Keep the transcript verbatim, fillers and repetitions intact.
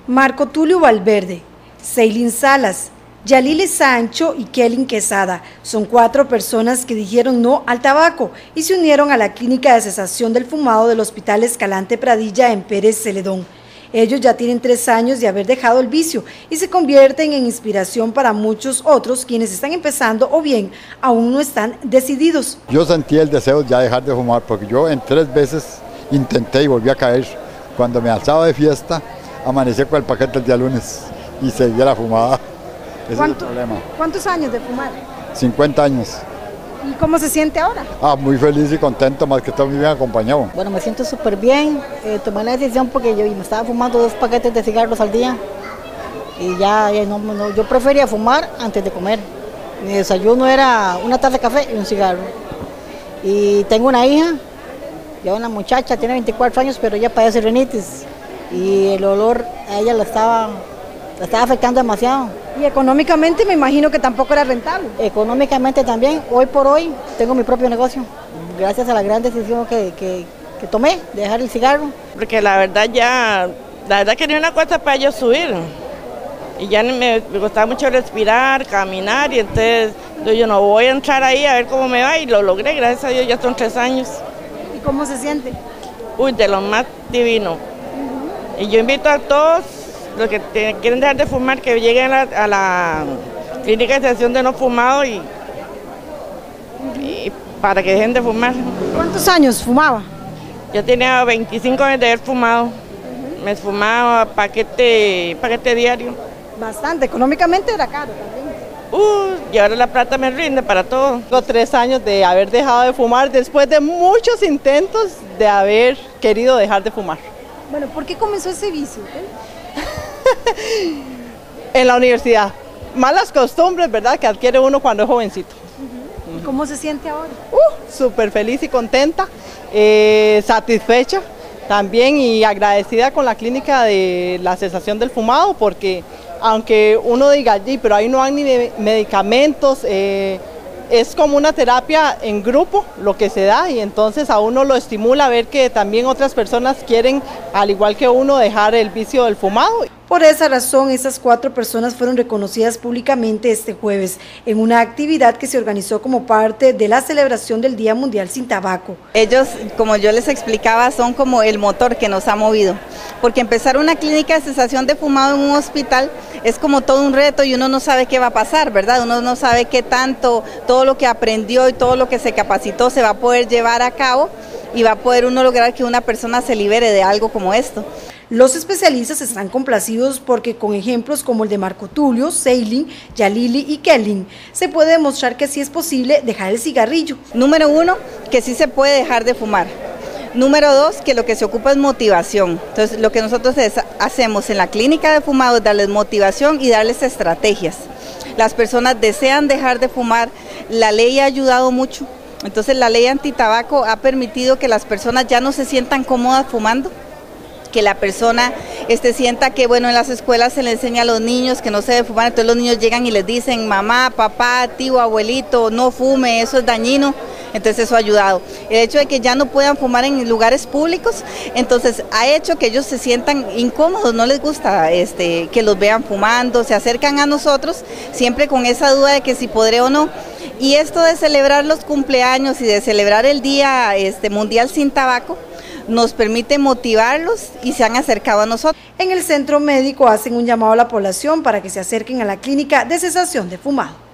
Marco Tulio Valverde, Ceylin Salas, Yalili Sancho y Kelin Quesada son cuatro personas que dijeron no al tabaco y se unieron a la clínica de cesación del fumado del Hospital Escalante Pradilla en Pérez Celedón. Ellos ya tienen tres años de haber dejado el vicio y se convierten en inspiración para muchos otros quienes están empezando o bien aún no están decididos. Yo sentí el deseo ya de dejar de fumar porque yo en tres veces intenté y volví a caer. Cuando me alzaba de fiesta, amanecí con el paquete el día lunes y seguía la fumada. Ese es el problema. ¿Cuántos años de fumar? cincuenta años. ¿Y cómo se siente ahora? Ah, muy feliz y contento, más que todo muy bien acompañado. Bueno, me siento súper bien. Eh, tomé la decisión porque yo me estaba fumando dos paquetes de cigarros al día. Y ya, ya no, no, yo prefería fumar antes de comer. Mi desayuno era una taza de café y un cigarro. Y tengo una hija, ya una muchacha, tiene veinticuatro años, pero ella padece rinitis. Y el olor a ella la estaba, la estaba afectando demasiado. Y económicamente me imagino que tampoco era rentable. Económicamente también, hoy por hoy tengo mi propio negocio, gracias a la gran decisión que, que, que tomé de dejar el cigarro. Porque la verdad ya, la verdad que ni una cosa para yo subir. Y ya me, me costaba mucho respirar, caminar, y entonces yo no voy a entrar ahí a ver cómo me va, y lo logré, gracias a Dios, ya son tres años. ¿Y cómo se siente? Uy, de lo más divino. Uh-huh. Y yo invito a todos los que te, quieren dejar de fumar, que lleguen a la, a la clínica de cesación de no fumado y, uh-huh. y para que dejen de fumar. ¿Cuántos años fumaba? Yo tenía veinticinco años de haber fumado. Uh-huh. Me fumaba paquete, paquete diario. Bastante, económicamente era caro también. Uh, y ahora la plata me rinde para todo. Tengo tres años de haber dejado de fumar después de muchos intentos de haber querido dejar de fumar. Bueno, ¿por qué comenzó ese vicio? En la universidad. Malas costumbres, ¿verdad?, que adquiere uno cuando es jovencito. Uh-huh. ¿Cómo se siente ahora? Uh, súper feliz y contenta, eh, satisfecha también y agradecida con la clínica de la cesación del fumado, porque aunque uno diga allí, pero ahí no hay ni medicamentos, eh, es como una terapia en grupo lo que se da, y entonces a uno lo estimula a ver que también otras personas quieren, al igual que uno, dejar el vicio del fumado. Por esa razón, esas cuatro personas fueron reconocidas públicamente este jueves en una actividad que se organizó como parte de la celebración del Día Mundial Sin Tabaco. Ellos, como yo les explicaba, son como el motor que nos ha movido, porque empezar una clínica de cesación de fumado en un hospital es como todo un reto y uno no sabe qué va a pasar, ¿verdad? Uno no sabe qué tanto, todo lo que aprendió y todo lo que se capacitó se va a poder llevar a cabo y va a poder uno lograr que una persona se libere de algo como esto. Los especialistas están complacidos porque con ejemplos como el de Marco Tulio, Ceylin, Yalili y Kelin, se puede demostrar que sí es posible dejar el cigarrillo. Número uno, que sí se puede dejar de fumar. Número dos, que lo que se ocupa es motivación. Entonces, lo que nosotros es, hacemos en la clínica de fumado es darles motivación y darles estrategias. Las personas desean dejar de fumar, la ley ha ayudado mucho. Entonces, la ley antitabaco ha permitido que las personas ya no se sientan cómodas fumando, que la persona este, sienta que, bueno, en las escuelas se le enseña a los niños que no se debe fumar, entonces los niños llegan y les dicen, mamá, papá, tío, abuelito, no fume, eso es dañino. Entonces eso ha ayudado. El hecho de que ya no puedan fumar en lugares públicos, entonces ha hecho que ellos se sientan incómodos, no les gusta este, que los vean fumando, se acercan a nosotros siempre con esa duda de que si podré o no. Y esto de celebrar los cumpleaños y de celebrar el Día este, Mundial Sin Tabaco, nos permite motivarlos y se han acercado a nosotros. En el centro médico hacen un llamado a la población para que se acerquen a la clínica de cesación de fumado.